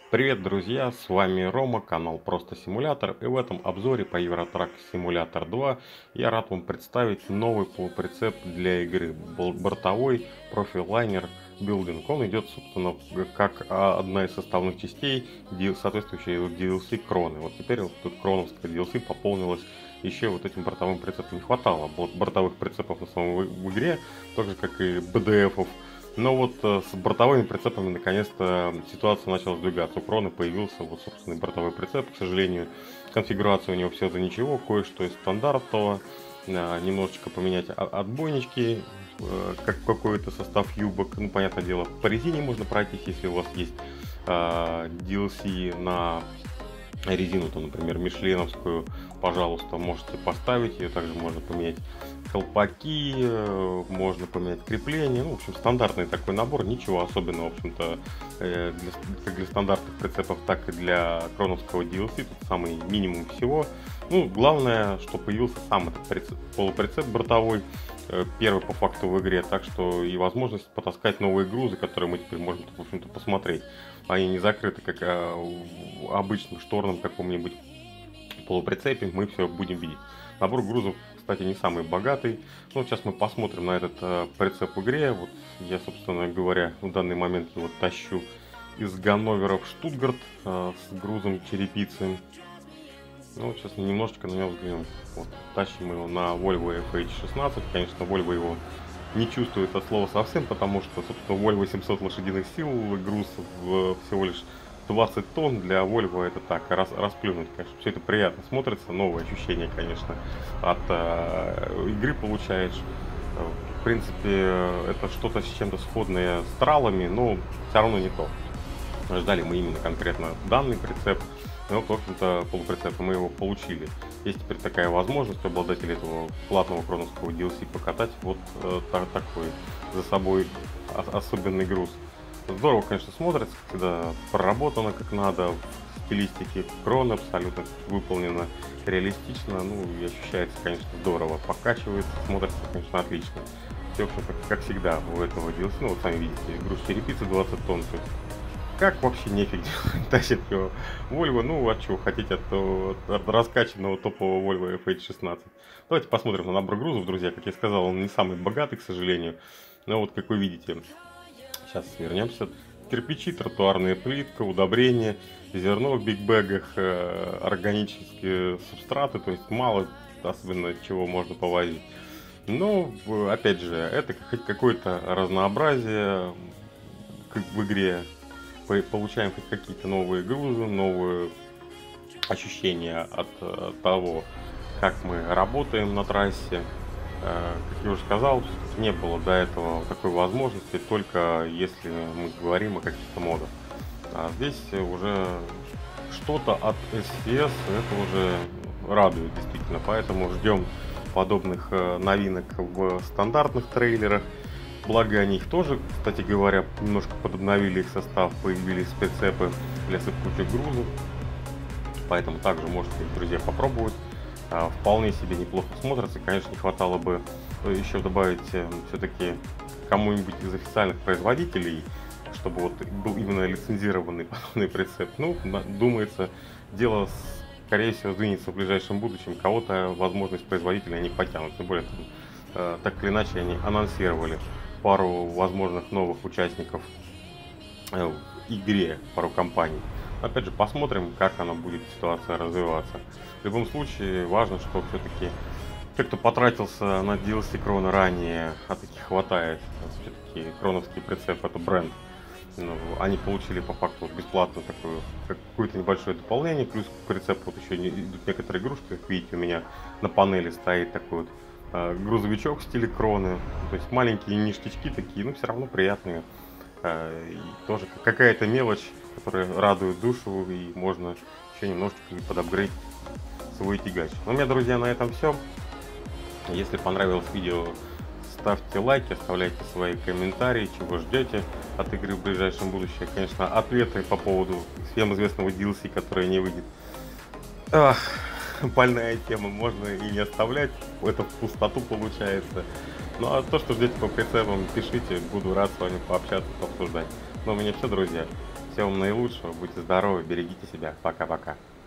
Привет, друзья! С вами Рома, канал Просто Симулятор. И в этом обзоре по Евротрак Simulator 2 я рад вам представить новый полуприцеп для игры. Бортовой профилайнер билдинг. Он идет, собственно, как одна из составных частей, соответствующей DLC Кроны. Вот теперь вот тут кроновская DLC пополнилась еще вот этим бортовым прицепом. Не хватало бортовых прицепов на самом в игре, так же как и BDF-ов. Но вот с бортовыми прицепами наконец-то ситуация начала сдвигаться. У Кроны появился вот собственный бортовой прицеп. К сожалению, конфигурация у него все за ничего, кое-что из стандартного. Немножечко поменять отбойнички, как какой-то состав юбок. Ну, понятное дело, по резине можно пройтись, если у вас есть DLC на резину, то, например, мишленовскую, пожалуйста, можете поставить ее. Также можно поменять колпаки, можно поменять крепление. Ну, в общем, стандартный такой набор, ничего особенного, в общем-то, как для стандартных прицепов, так и для кроновского DLC. Тут самый минимум всего. Ну, главное, что появился сам этот полуприцеп бортовой, первый по факту в игре, так что и возможность потаскать новые грузы, которые мы теперь можем, в общем-то, посмотреть. Они не закрыты, как в обычном шторном каком-нибудь полуприцепе, мы все будем видеть. Набор грузов, кстати, не самый богатый. Ну, сейчас мы посмотрим на этот прицеп в игре. Вот я, собственно говоря, в данный момент его тащу из Ганновера в Штутгарт с грузом черепицы. Ну, вот сейчас немножечко на него взглянем. Вот, тащим его на Volvo FH16. Конечно, Volvo его не чувствует от слова совсем, потому что, собственно, Volvo 700 лошадиных сил, груз всего лишь 20 тонн. Для Volvo это так, расплюнуть, конечно. Все это приятно смотрится, новые ощущения, конечно, от игры получаешь. В принципе, это что-то с чем-то сходное с тралами, но все равно не то. Ждали мы именно конкретно данный прицеп. И вот, в общем-то, полуприцеп мы его получили. Есть теперь такая возможность у обладателей этого платного кроновского DLC покатать вот такой за собой особенный груз. Здорово, конечно, смотрится, когда проработано как надо, в стилистике крона абсолютно выполнено реалистично, ну и ощущается, конечно, здорово, покачивается, смотрится, конечно, отлично. Все, в общем, как всегда у этого DLC, ну вот сами видите, груз черепицы 20 тонн, то есть как вообще нефиг делать, тащит его Volvo, ну а чего хотите от раскачанного топового Volvo FH16. Давайте посмотрим на набор грузов, друзья. Как я сказал, он не самый богатый, к сожалению. Но вот как вы видите, сейчас вернемся. Кирпичи, тротуарная плитка, удобрения, зерно в бигбэгах, органические субстраты, то есть мало особенно чего можно повозить. Но, опять же, это хоть какое-то разнообразие в игре. Получаем хоть какие-то новые грузы, новые ощущения от того, как мы работаем на трассе. Как я уже сказал, не было до этого такой возможности, только если мы говорим о каких-то модах. А здесь уже что-то от SCS, это уже радует действительно, поэтому ждем подобных новинок в стандартных трейлерах. Благо они их тоже, кстати говоря, немножко подобновили их состав, появились прицепы для сыпучих грузов. Поэтому также можете, друзья, попробовать. Вполне себе неплохо смотрится. Конечно, не хватало бы еще добавить все-таки кому-нибудь из официальных производителей, чтобы вот был именно лицензированный подобный прицеп. Ну, думается, дело, скорее всего, сдвинется в ближайшем будущем. Кого-то возможность производителя они потянут. Тем более, так или иначе, они анонсировали пару возможных новых участников в игре, пару компаний. Опять же, посмотрим, как она будет ситуация развиваться. В любом случае, важно, что все-таки те, кто потратился на DLC Крона ранее, а таких хватает, все-таки кроновский прицеп это бренд. Ну, они получили по факту бесплатно какое-то небольшое дополнение, плюс к прицепу вот еще идут некоторые игрушки, как видите, у меня на панели стоит такой вот грузовичок в стиле кроны, то есть маленькие ништячки такие, но все равно приятные. И тоже какая-то мелочь, которая радует душу, и можно еще немножечко подапгрейдить свой тягач. Ну, у меня, друзья, на этом все. Если понравилось видео, ставьте лайки, оставляйте свои комментарии, чего ждете от игры в ближайшем будущем. Конечно, ответы по поводу всем известного DLC, который не выйдет. Больная тема, можно и не оставлять, это в пустоту получается. Ну а то, что ждете по прицепам, пишите, буду рад с вами пообщаться, пообсуждать. Ну у меня все, друзья. Всем Всего вам наилучшего, будьте здоровы, берегите себя. Пока-пока.